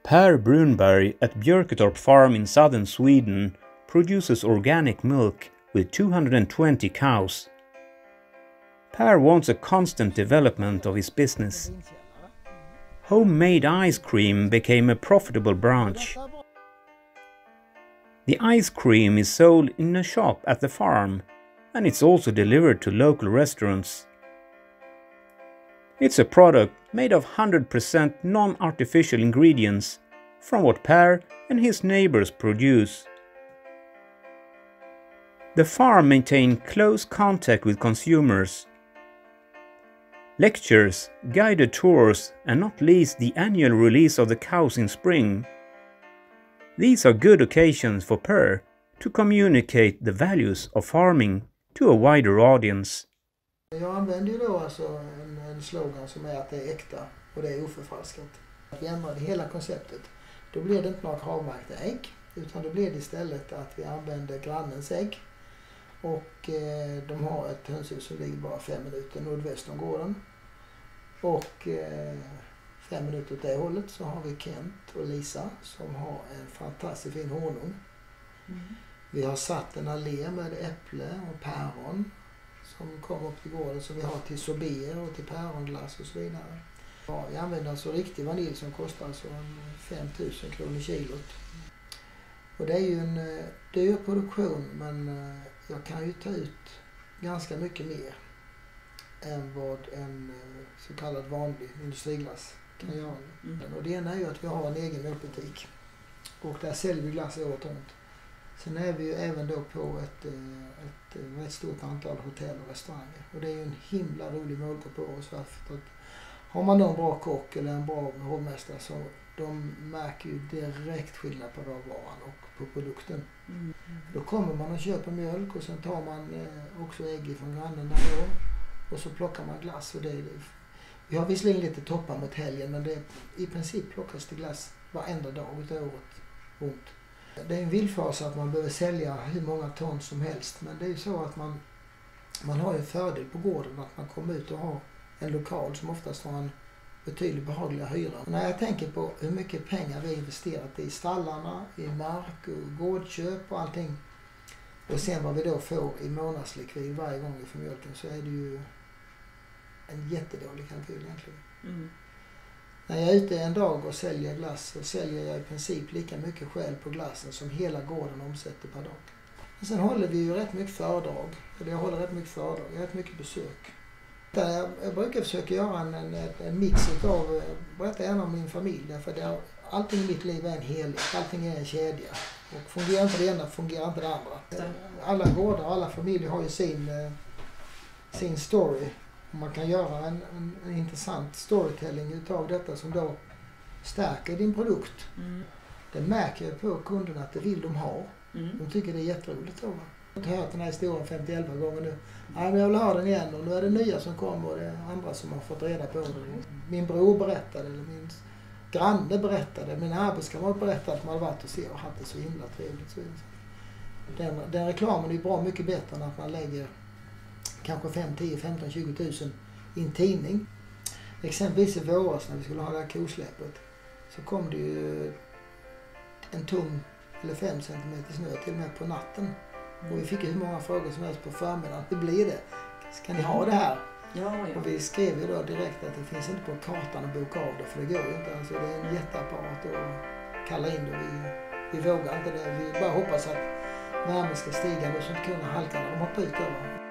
Per Brunberg at Björketorp farm in southern Sweden produces organic milk with 220 cows. Per wants a constant development of his business. Homemade ice cream became a profitable branch. The ice cream is sold in a shop at the farm, and it's also delivered to local restaurants. It's a product made of 100% non-artificial ingredients from what Per and his neighbors produce. The farm maintains close contact with consumers. Lectures, guided tours, and not least the annual release of the cows in spring. These are good occasions for Per to communicate the values of farming to a wider audience. Jag använder ju då alltså en slogan som är att det är äkta och det är oförfalskat. Att vi ändrade hela konceptet. Då blir det inte några kravmärkta ägg, utan då blir det istället att vi använder grannens ägg. Och de har ett hönshus som ligger bara 5 minuter nordväst om gården. Och 5 minuter åt det hållet så har vi Kent och Lisa som har en fantastiskt fin honung. Vi har satt en allé med äpple och päron som kommer upp till gården, som vi har till sorbet och till päronglass och så vidare. Ja, vi använder alltså riktig vanilj som kostar alltså 5 000 kronor kilot. Och det är ju en dyr produktion, men jag kan ju ta ut ganska mycket mer än vad en så kallad vanlig industriglass kan göra. Och det ena är ju att vi har en egen mjölkbutik och där säljer vi glass året runt. Sen är vi ju även då på ett rätt stort antal hotell och restauranger. Och det är ju en himla rolig målgrupp på oss. För att har man någon bra kock eller en bra hovmästare så de märker ju direkt skillnad på råvaran och på produkten. Då kommer man och köper mjölk och sen tar man också ägg från grannen där då. Och så plockar man glass. Och vi har visserligen lite toppar mot helgen, men i princip plockas det glass varenda dag utav året runt. Det är en villfarelse att man behöver sälja hur många ton som helst, men det är ju så att man har en fördel på gården att man kommer ut och har en lokal som oftast har en betydligt behagligare hyra. Och när jag tänker på hur mycket pengar vi har investerat i stallarna, i mark och gårdköp och allting, och sen vad vi då får i månadslikvid varje gång vi får mjölken, så är det ju en jättedålig kalkyl egentligen. När jag är ute en dag och säljer glass så säljer jag i princip lika mycket själv på glassen som hela gården omsätter per dag. Och sen håller vi ju rätt mycket föredrag. Jag håller rätt mycket föredrag, jag har rätt mycket besök. Jag brukar försöka göra en mix av, berätta gärna om min familj, därför allting i mitt liv är en helhet, allting är en kedja. Och fungerar inte det ena fungerar inte det andra. Alla gårdar och alla familjer har ju sin story. Man kan göra en intressant storytelling utav detta som då stärker din produkt. Det märker jag på kunderna att det vill de ha. De tycker det är jätteroligt. Jag har hört den här historien 51 gånger nu. Ja, men jag vill ha den igen, och nu är det nya som kommer och det är andra som har fått reda på det. Min bror berättade, eller min granne berättade, min arbetskamrat berättade att man har varit och se och haft det så himla trevligt. Den reklamen är bra mycket bättre än att man lägger kanske 5, 10, 15, 20 000 i en tidning. Exempelvis i våras när vi skulle ha det här kosläppet så kom det ju en tung eller 5 centimeter snö till och med på natten. Och vi fick ju hur många frågor som helst på förmiddagen. Hur blir det? Ska ni ha det här? Ja. Och vi skrev ju då direkt att det finns inte på kartan att boka av det, för det går ju inte. Alltså det är en jätteapparat att kalla in det. Vi vågar inte det. Vi bara hoppas att värmen ska stiga och så att kunna halka när de hoppar ut över.